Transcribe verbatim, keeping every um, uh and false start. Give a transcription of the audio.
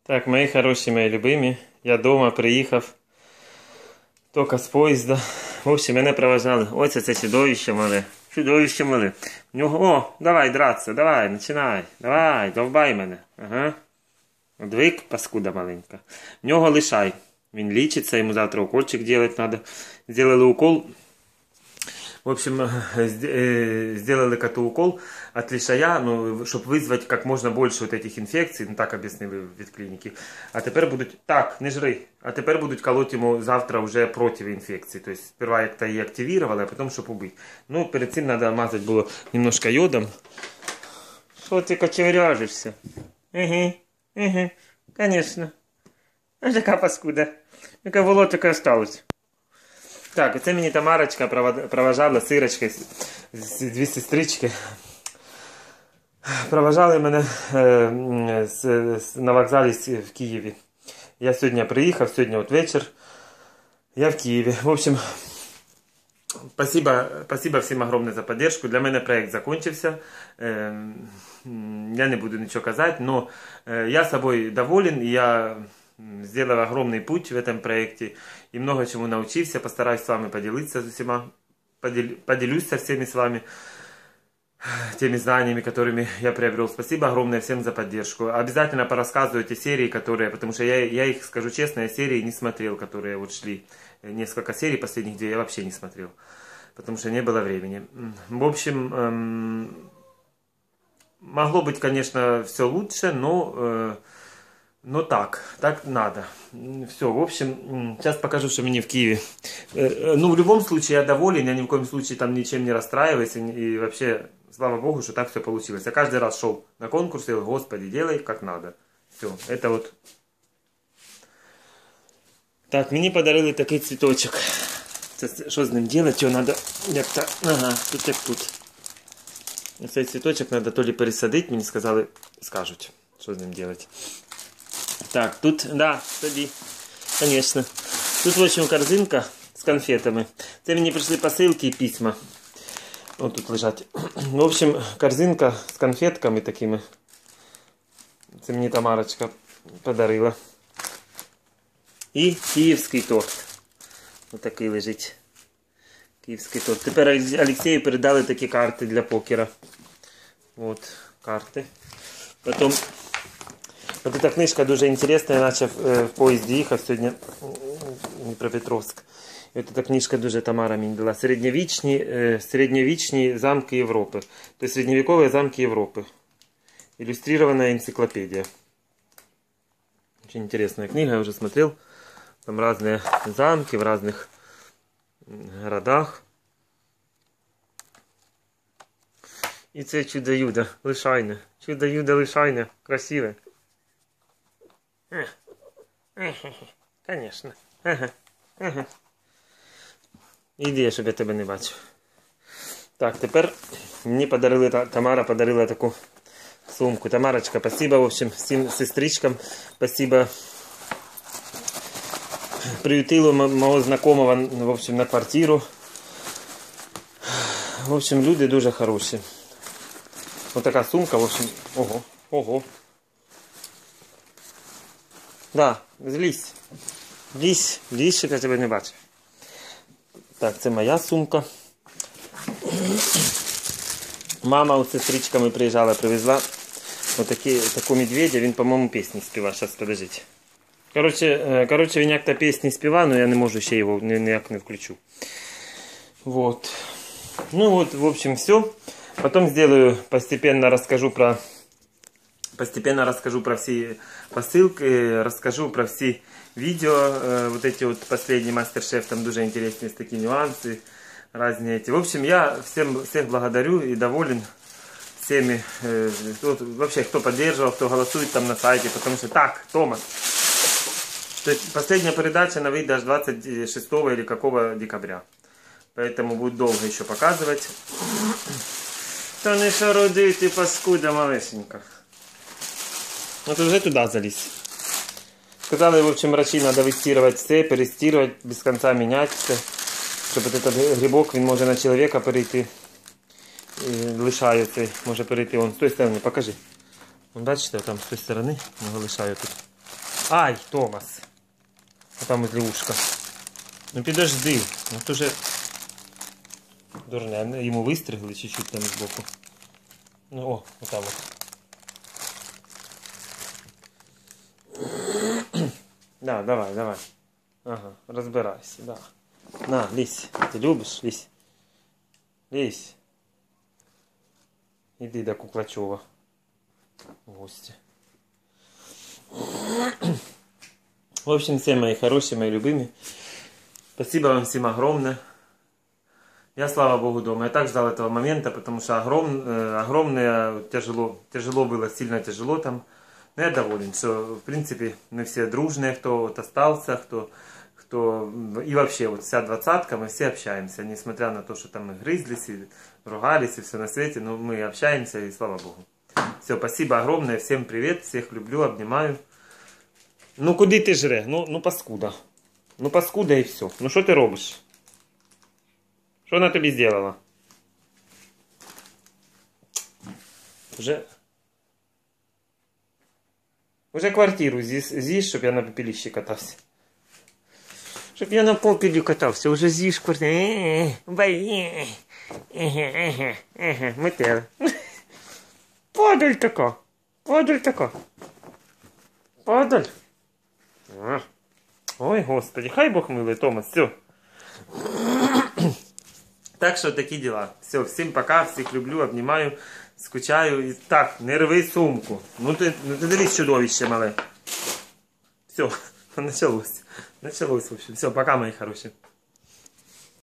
Так, мої хороші, мої любимі, я вдома приїхав, тільки з поїзда. В общем, мене проважали. Ось це чудовище мале. Чудовище мале. В нього, о, давай драться, давай, починай. Давай, довбай мене. Ага. Двик, паскуда маленька. В нього лишай. Він лічиться, йому завтра укольчик делать треба. Сделали укол. В общем, сделали коту укол от лишая, ну, чтобы вызвать как можно больше вот этих инфекций, ну так объяснили в ветклинике. А теперь будут, так, не жри, а теперь будут колоть ему завтра уже против инфекции. То есть сперва как-то и активировали, а потом чтобы убить. Ну, перед этим надо мазать было немножко йодом. Что ты кочевряжешься? Угу, угу, конечно. А такая паскуда. Яка волотика осталась. Так, це мені Тамарочка проважала, сирочки, дві сестрички. Проважали мене е, з, з, на вокзалі в Києві. Я сьогодні приїхав, сьогодні от вечір. Я в Києві. В общем, спасибо, спасибо всім огромне за поддержку. Для мене проект закончився. Е, я не буду нічого казати, но е, я собою доволен, і я сделал огромный путь в этом проекте и много чему научился. Постараюсь с вами поделиться с усіма, подел, поделюсь со всеми с вами теми знаниями, которыми я приобрел. Спасибо огромное всем за поддержку. Обязательно порассказываю те серии, которые, потому что я, я их, скажу честно, я серии не смотрел, которые вот шли. Несколько серий последних, где я вообще не смотрел, потому что не было времени. В общем, эм, могло быть, конечно, все лучше, но... Э, Ну так, так надо. Все, в общем, сейчас покажу, что мне в Киеве. Ну, в любом случае, я доволен, я ни в коем случае там ничем не расстраиваюсь. И вообще, слава Богу, что так все получилось. Я каждый раз шел на конкурс и говорил, Господи, делай как надо. Все, это вот. Так, мне подарили такой цветочек. Что с ним делать? Его надо як-то... Ага, тут як тут. Цей цветочек надо то ли пересадить, мне сказали, скажут, что с ним делать. Так, тут, да, тобі, конечно. Тут, в общем, корзинка з конфетами. Це мені прийшли посилки і письма. Ось тут лежать. В общем, корзинка з конфетками такими. Це мені Тамарочка подарила. І київський торт. Ось такий лежить. Київський торт. Тепер Олексію передали такі карти для покера. От, карти. Потім... Вот эта книжка дуже интересная, я начав э, в поїзді їхав сьогодні в Дніпропетровськ. І от эта книжка дуже Тамара мені дала. Середньовічні, э, середньовічні замки Європи. То есть средневековые замки Европы. Иллюстрированная энциклопедия. Очень интересная книга, я уже смотрел. Там разные замки в разных городах. І це чудо-юдо, лишайне. Чудо-юдо лишайне. Красиве. Конечно. Ага. Ага. Іди, щоб я тебе не бачив. Так, тепер мені подарили, Тамара подарила таку сумку. Тамарочка, спасибо, в общем, всім сестричкам. Спасибо. Приютила мого знакомого, в общем, на квартиру. В общем, люди дуже хороші. Ось така сумка, в общем, ого, ого. Да, злізь. Лізь, лізь, щоб я тебе не бачив. Так, це моя сумка. Мама з сестричками приїжджала, привезла отакі, таку медведя. Він, по-моєму, пісні співає. Зараз, подождіть. Короче, короче, він як-то пісні співає, але я не можу ще його ніяк не включу. Вот. Ну вот, в общем, все. Потом сделаю, постепенно расскажу про... Постепенно расскажу про все посылки, расскажу про все видео, э, вот эти вот последний мастер-шеф, там дуже интересные такие нюансы, разные эти. В общем, я всем, всех благодарю и доволен всеми, э, кто, вообще, кто поддерживал, кто голосует там на сайте, потому что так, Томас, то есть последняя передача она выйдет аж двадцать шестого или какого декабря, поэтому будет долго еще показывать. Та не шароди, ты паскуда малесенька. Вот уже туда залез. Сказали, в общем, врачи, надо выстирывать все, перестирывать, без конца менять все. Чтобы этот грибок, он может на человека перейти. Лишається, може перейти. Он з тої сторони, покажи. Вон, бачите, там з тої сторони його лишаю тут. Ай, Томас. А там возле ушка. Ну підожди. Ну то же... Дурня, йому вистригли чуть-чуть там збоку. Ну, о, отам от. Да, давай, давай. Ага, розбирайся, да. На, лізь. Ти любиш? Лізь. Лізь. Іди до Куклачова. В гості. В общем, все мои хорошие, мои любимые. Спасибо вам всем огромное. Я, слава Богу, дома. Я так ждал этого момента, потому что огром, э, огромное, тяжело, тяжело было, сильно тяжело там. Но я доволен, что, в принципе, мы все дружные, кто вот остался, кто, кто... И вообще, вот вся двадцатка, мы все общаемся. Несмотря на то, что там мы грызлись, и ругались, и все на свете, но мы общаемся, и слава Богу. Все, спасибо огромное, всем привет, всех люблю, обнимаю. Ну, куди ти жре? Ну, ну паскуда. Ну, паскуда і все. Ну, що ти робиш? Що вона тобі зробила? Уже... Уже квартиру з'їж, щоб я на попелищі катався. Щоб я на попелі катався. Уже з'їж квартиру. Метел. Подаль така. Подаль така. Подаль. Ой, господи, хай Бог милый, Томас, все. Так что такие дела. Все, всем пока, всех люблю, обнимаю, скучаю. И так, не рви сумку. Ну ты, ну ты дивись, чудовище мале. Все, началось. Началось, в общем. Все, пока, мои хорошие.